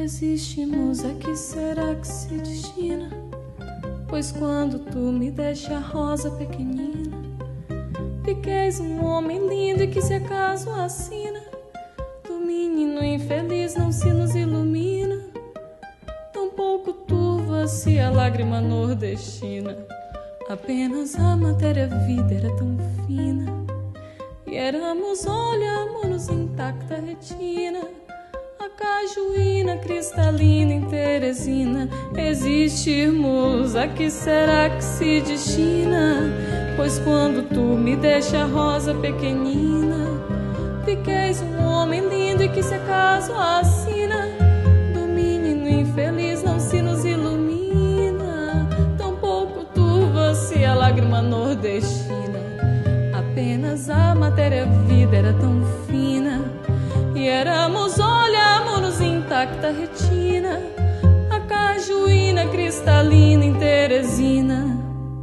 Existe musa que será que se destina? Pois quando tu me deixa rosa pequenina, fiqueis um homem lindo e que se acaso assina, do menino infeliz não se nos ilumina, tampouco turva-se a lágrima nordestina. Apenas a matéria-vida era tão fina, e éramos, olhamos-nos intacta retina, a cajuína cristalina em Teresina. Existe musa que será que se destina? Pois quando tu me deixa rosa pequenina, fiqueis um homem lindo e que se acaso assina, do menino infeliz não se nos ilumina, tampouco turva-se a lágrima nordestina. Apenas a matéria-vida era tão fina, e éramos, olhamos-nos intacta retina, a cajuína cristalina em Teresina.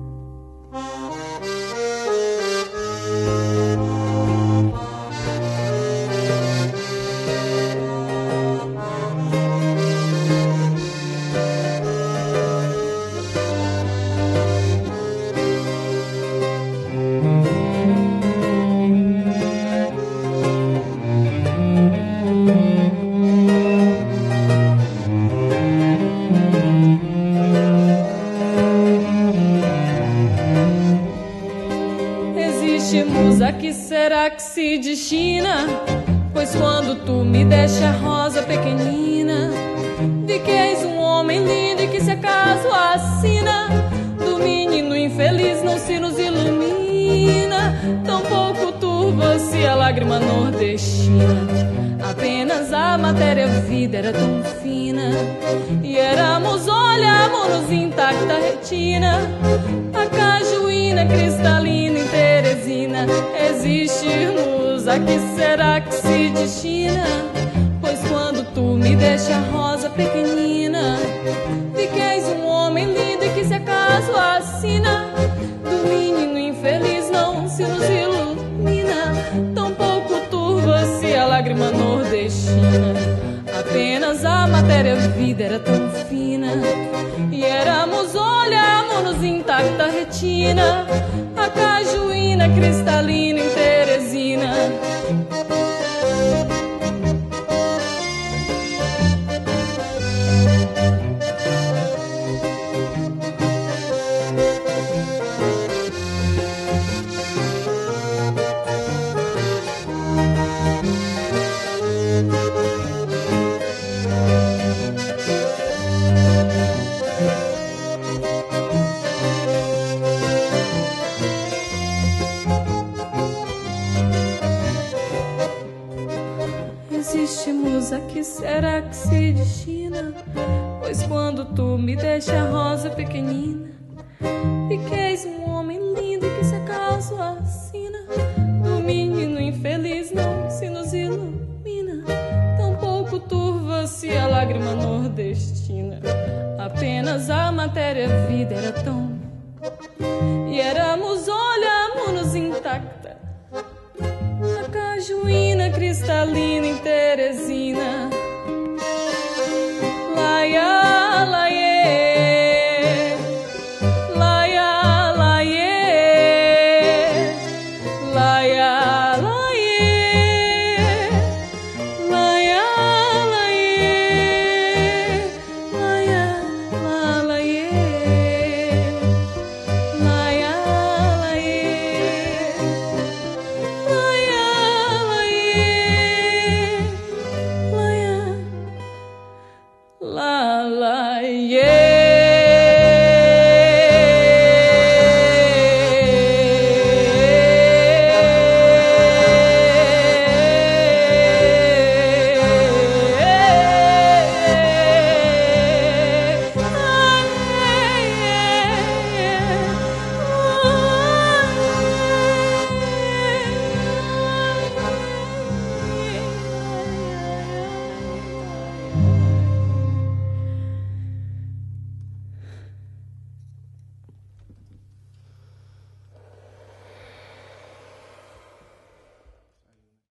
Musa que será que se destina? Pois quando tu me deixa rosa pequenina, fiqueis um homem lindo e que se acaso assina, do menino infeliz não se nos ilumina, tampouco turva-se a lágrima nordestina. Apenas a matéria-vida era tão fina, e éramos, olhamos-nos intacta retina, a cajuína cristalina em Teresina. Existe musa que será que se destina? Pois quando tu me deixa rosa pequenina, fiqueis um homem lindo e que se acaso assina, do menino infeliz não se nos ilumina, tampouco turva-se a lágrima nordestina. Apenas a matéria-vida era tão fina, e éramos, olhamos-nos intacta retina, a cajuína cristalina em Teresina. Existe musa que será que se destina? Pois quando tu me deixa rosa pequenina, fiqueis um homem lindo que se acaso assina, do menino infeliz não se nos ilumina, tampouco turva-se a lágrima nordestina. Apenas a matéria-vida era tão, e era